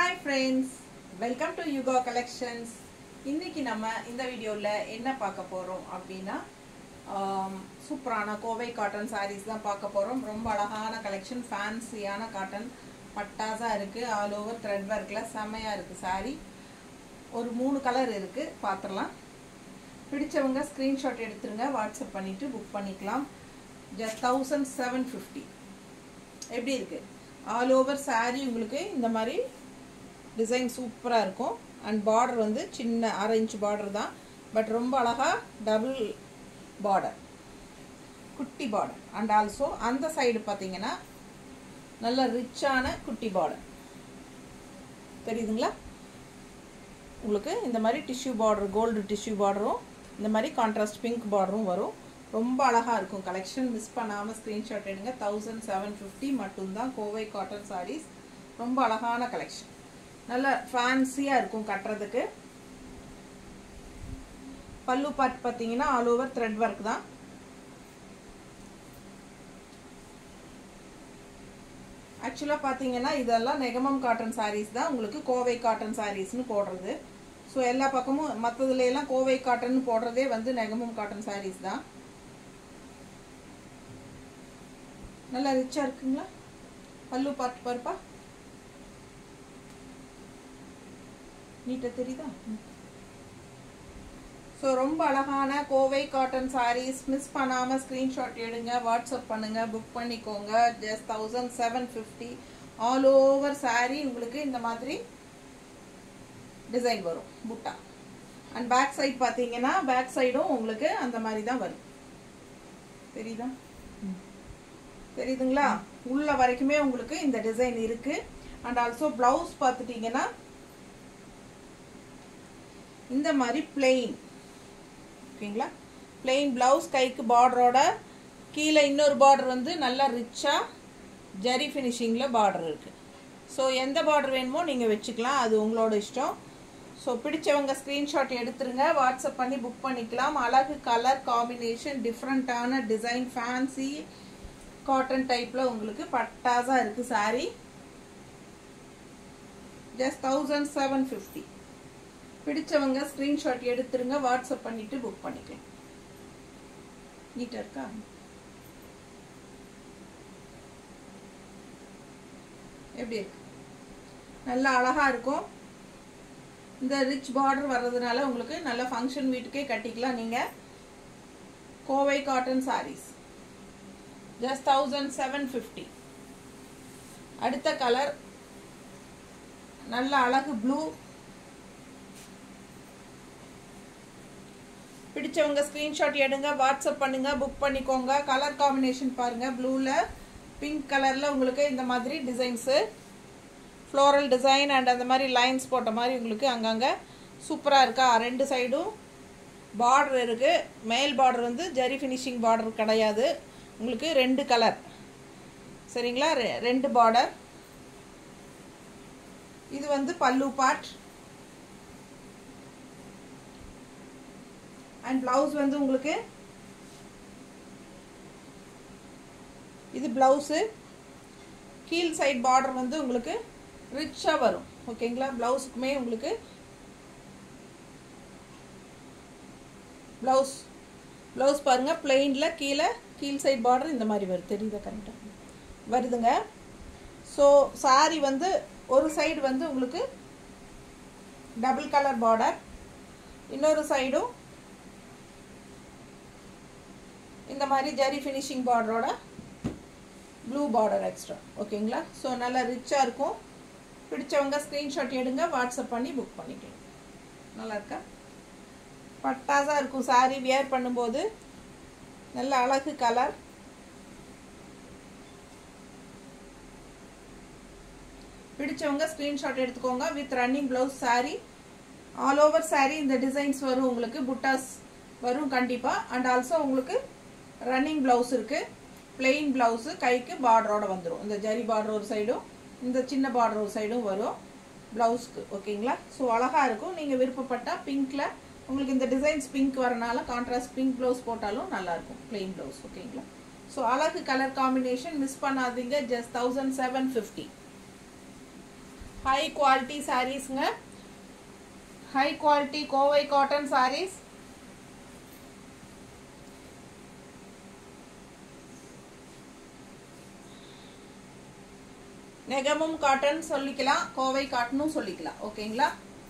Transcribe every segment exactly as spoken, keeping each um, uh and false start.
Hi friends, welcome to Yuga Collections. இன்னைக்கு நம்ம இந்த வீடியோல என்ன பார்க்க போறோம் அப்படினா சூப்பரான கோவை காட்டன் sarees தான் பார்க்க போறோம். ரொம்ப அழகான கலெக்ஷன், ஃபேன்சியான காட்டன் பட்டாசா இருக்கு. ஆல் ஓவர் த்ரெட் வர்க்ல செமையா இருக்கு saree. ஒரு மூணு கலர் இருக்கு, பாத்துறலாம். பிடிச்சவங்க ஸ்கிரீன்ஷாட் எடுத்துருங்க, வாட்ஸ்அப் பண்ணிட்டு புக் பண்ணிக்கலாம். just seventeen fifty. எப்படி இருக்கு? ஆல் ஓவர் saree உங்களுக்கு இந்த மாதிரி டிசைன் சூப்பரா இருக்கும். அண்ட் பார்டர் வந்து சின்ன அரை இன்ச் பார்டர் தான், பட் ரொம்ப அழகா டபுள் பார்டர், குட்டி பார்டர். அண்ட் ஆல்சோ அந்த சைடு பாத்தீங்கன்னா நல்ல ரிச்சான குட்டி பார்டர் தெரியுதுங்களா உங்களுக்கு? இந்த மாதிரி டிஷ்யூ பார்டர், கோல்டு டிஷ்யூ பார்டரும் இந்த மாதிரி கான்ட்ராஸ்ட் பிங்க் பார்டரும் வரும். ரொம்ப அழகா இருக்கும் கலெக்ஷன். மிஸ் பண்ணாம ஸ்கிரீன்ஷாட் எடுங்க. seventeen fifty மட்டும் தான் கோவை காட்டன் sarees. ரொம்ப அழகான கலெக்ஷன், நல்ல ஃபேன்சியா இருக்கும் கட்டறதுக்கு. பல்லு பார்ட் பாத்தீங்கன்னா ஆல் ஓவர் த்ரெட் வர்க் தான். ஆக்சுவலா பாத்தீங்கன்னா இதெல்லாம் நெகமம் காட்டன் sarees தான், உங்களுக்கு கோவை காட்டன் sareesனு போடுறது. சோ எல்லா பக்கமும் மத்ததுல எல்லாம் கோவை காட்டன் போடுறதே வந்து நெகமம் காட்டன் sarees தான். நல்லா ரிச்சா இருக்குங்களா? பல்லு பார்ட் பாருப்பா, நீட்டா தெரியுதா? சோ ரொம்ப அழகான கோவை காட்டன் sarees. மிஸ் பண்ணாம ஸ்கிரீன்ஷாட் எடுங்க, வாட்ஸ்அப் பண்ணுங்க, புக் பண்ணிக்கோங்க. just seventeen fifty. All over saree உங்களுக்கு இந்த மாதிரி டிசைன் வரும், புட்டா. அண்ட் பேக் சைடு பாத்தீங்கன்னா பேக் சைடும் உங்களுக்கு அந்த மாதிரி தான் வரும். தெரியுதா? தெரியுதுங்களா? உள்ள வரைக்குமே உங்களுக்கு இந்த டிசைன் இருக்கு. அண்ட் ஆல்சோ பிளவுஸ் பாத்துட்டீங்கன்னா இந்த மாதிரி பிளெயின், ஓகேங்களா? பிளெயின் பிளவுஸ், கைக்கு பார்டரோட கீழே இன்னொரு பார்டர் வந்து நல்லா ரிச்சா ஜரி ஃபினிஷிங்ல பார்டர் இருக்கு. ஸோ எந்த பார்டர் வேணுமோ நீங்க வச்சுக்கலாம், அது உங்களோட இஷ்டம். ஸோ பிடிச்சவங்க ஸ்கிரீன்ஷாட் எடுத்துருங்க, வாட்ஸ்அப் பண்ணி புக் பண்ணிக்கலாம். அழகு கலர் காம்பினேஷன், டிஃப்ரெண்டான டிசைன், ஃபேன்சி காட்டன் டைப்ல உங்களுக்கு பட்டாசா இருக்கு சாரி. just seventeen fifty. பிடிச்சவங்க ஸ்கிரீன்ஷாட் எடுத்துருங்க, வாட்ஸ்அப் பண்ணிட்டு புக் பண்ணிக்கலாம். நீட்டா இருக்கா? எப்படி இருக்கு? நல்லா அழகா இருக்கும். இந்த ரிச் பார்டர் வர்றதுனால உங்களுக்கு நல்ல ஃபங்க்ஷன் வீட்டுக்கே கட்டிக்கலாம் நீங்க. Kovai cotton sarees just seventeen fifty. அடுத்த கலர் நல்ல அழகு ப்ளூ. பிடிச்சவங்க ஸ்கிரீன்ஷாட் எடுங்க, வாட்ஸ்அப் பண்ணுங்க, புக் பண்ணிக்கோங்க. கலர் காம்பினேஷன் பாருங்க, ப்ளூல பிங்க் கலர்ல உங்களுக்கு இந்த மாதிரி டிசைன்ஸ், ஃப்ளோரல் டிசைன் அண்ட் அந்த மாதிரி லைன்ஸ் போட்ட மாதிரி உங்களுக்கு அங்கங்க சூப்பரா இருக்கா? ரெண்டு சைடும் பார்டர் இருக்கு. மேல் பார்டர் வந்து ஜரி ஃபினிஷிங் பார்டர் கிடையாது, உங்களுக்கு ரெண்டு கலர், சரிங்களா? ரெண்டு பார்டர். இது வந்து பல்லு பார்ட். அண்ட் பிளவுஸ் வந்து உங்களுக்கு இது பிளவுஸ். கீழ் சைடு பார்டர் வந்து உங்களுக்கு ரிச்சா வரும், ஓகேங்களா? பிளவுஸ்க்குமே உங்களுக்கு பிளவுஸ் பிளவுஸ் பாருங்க, பிளெயின்ல கீழே கீழ் சைடு பார்டர் இந்த மாதிரி வருது. தெரியுதா? கரெக்டா வருதுங்க. ஸோ சாரி வந்து ஒரு சைடு வந்து உங்களுக்கு டபுள் கலர் பார்டர், இன்னொரு சைடும் இந்த மாதிரி ஜரி ஃபினிஷிங் பார்டரோட ப்ளூ பார்டர் எக்ஸ்ட்ரா, ஓகேங்களா? ஸோ நல்லா ரிச்சா இருக்கும். பிடிச்சவங்க ஸ்கிரீன்ஷாட் எடுங்க, வாட்ஸ்அப் பண்ணி புக் பண்ணிக்கலாம். நல்லா இருக்கா? பட்டாசா இருக்கும் சாரி வியர் பண்ணும்போது. நல்ல அழகு கலர். பிடிச்சவங்க ஸ்கிரீன்ஷாட் எடுத்துக்கோங்க. With running blouse saree. All over saree இந்த டிசைன்ஸ் வரும் உங்களுக்கு, புட்டாஸ் வரும் கண்டிப்பா. அண்ட் ஆல்சோ உங்களுக்கு ரன்னிங் பிளவுஸ் இருக்கு, பிளெயின் பிளவுஸ், கைக்கு பார்டரோட வந்துடும். இந்த ஜரி பார்டர் ஒரு சைடும் இந்த சின்ன பார்டர் ஒரு சைடும் வரும் பிளவுஸ்க்கு, ஓகேங்களா? ஸோ அழகா இருக்கும். நீங்க விருப்பப்பட்டா பிங்க்ல உங்களுக்கு இந்த டிசைன்ஸ் பிங்க் வரனால கான்ட்ராஸ்ட் பிங்க் பிளவுஸ் போட்டாலும் நல்லா இருக்கும், பிளெயின் பிளவுஸ், ஓகேங்களா? ஸோ அழகு கலர் காம்பினேஷன், மிஸ் பண்ணாதீங்க. just seventeen fifty. High quality சாரீஸ்ங்க. High quality Kovai cotton sarees. நெகமும் காட்டன் சொல்லிக்கலாம், கோவை காட்டனும் சொல்லிக்கலாம். ஓகேங்களா?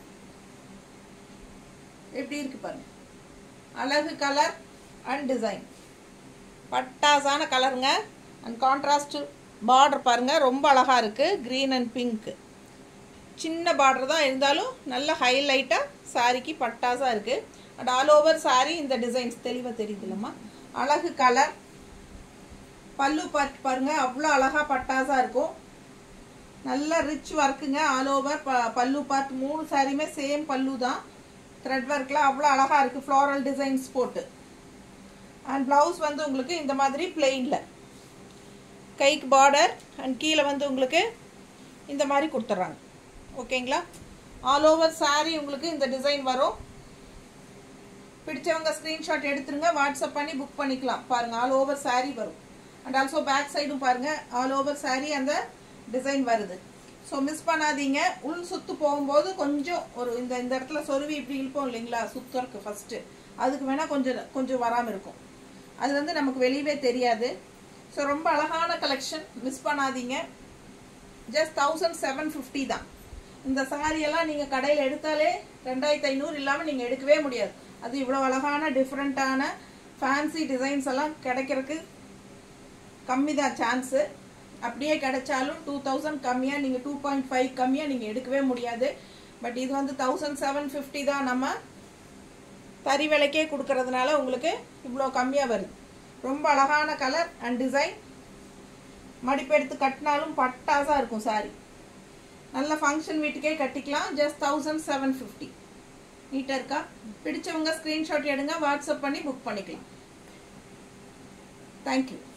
எப்படி இருக்கு பாருங்க, அழகு கலர் அண்ட் டிசைன், பட்டாசான கலருங்க. அண்ட் கான்ட்ராஸ்ட் பார்டர் பாருங்க, ரொம்ப அழகா இருக்கு. கிரீன் அண்ட் பிங்க், சின்ன பார்டர் தான் இருந்தாலும் நல்ல ஹைலைட்டா சாரிக்கு பட்டாசா இருக்கு. அண்ட் ஆல் ஓவர் சாரி இந்த டிசைன்ஸ் தெளிவா தெரியுதுல்லம்மா. அழகு கலர். பல்லு பார்ட் பாருங்க, அவ்வளோ அழகா பட்டாசா இருக்கும். நல்ல ரிச் ஒர்க்குங்க. ஆல் ஓவர் பல்லு பார்ட் மூணு சாரியுமே சேம் பல்லு தான். த்ரெட் ஒர்க்ல அவ்வளோ அழகா இருக்கு, ஃப்ளோரல் டிசைன்ஸ் போட்டு. அண்ட் பிளவுஸ் வந்து உங்களுக்கு இந்த மாதிரி பிளெயின்ல கைக்கு பார்டர் அண்ட் கீழே வந்து உங்களுக்கு இந்த மாதிரி கொடுத்துட்றாங்க. ஓகேங்களா? ஆல் ஓவர் சாரி உங்களுக்கு இந்த டிசைன் வரும். பிடிச்சவங்க ஸ்கிரீன்ஷாட் எடுத்துருங்க, வாட்ஸ்அப் பண்ணி புக் பண்ணிக்கலாம். பாருங்க, ஆல் ஓவர் சாரி வரும். அண்ட் ஆல்சோ பேக் சைடும் பாருங்க, ஆல் ஓவர் சாரி அந்த டிசைன் வருது. ஸோ மிஸ் பண்ணாதீங்க. உள் சுத்து போகும்போது கொஞ்சம் ஒரு இந்த இந்த இடத்துல சொருவி இப்படி இழுப்போம் இல்லைங்களா, சுத்தருக்கு ஃபர்ஸ்ட், அதுக்கு வேணா கொஞ்சம் கொஞ்சம் வராமல் இருக்கும். அது வந்து நமக்கு வெளியவே தெரியாது. ஸோ ரொம்ப அழகான கலெக்ஷன், மிஸ் பண்ணாதீங்க. ஜஸ்ட் தௌசண்ட் செவன் ஃபிஃப்டி தான். இந்த சாரியெல்லாம் நீங்கள் கடையில் எடுத்தாலே ரெண்டாயிரத்தி ஐநூறு இல்லாமல் நீங்கள் எடுக்கவே முடியாது. அது இவ்வளோ அழகான டிஃப்ரெண்ட்டான ஃபேன்சி டிசைன்ஸ் எல்லாம் கிடைக்கிறதுக்கு கம்மி தான் சான்ஸு. அப்படியே கிடைச்சாலும் டூ தௌசண்ட் கம்மியாக நீங்கள் டூ பாயிண்ட் ஃபைவ் கம்மியாக நீங்கள் எடுக்கவே முடியாது. பட் இது வந்து தௌசண்ட் செவன் ஃபிஃப்டி தான் நம்ம தறி விலைக்கே கொடுக்கறதுனால உங்களுக்கு இவ்வளோ கம்மியாக வருது. ரொம்ப அழகான கலர் அண்ட் டிசைன். மடிப்பெடுத்து கட்டினாலும் பட்டாசாக இருக்கும் சாரி. நல்ல ஃபங்க்ஷன் வீட்டுக்கே கட்டிக்கலாம். Just thousand seven fifty. நீட்டாக இருக்கா? பிடிச்சவங்க ஸ்க்ரீன்ஷாட் எடுங்க, வாட்ஸ்அப் பண்ணி புக் பண்ணிக்கலாம். தேங்க்யூ.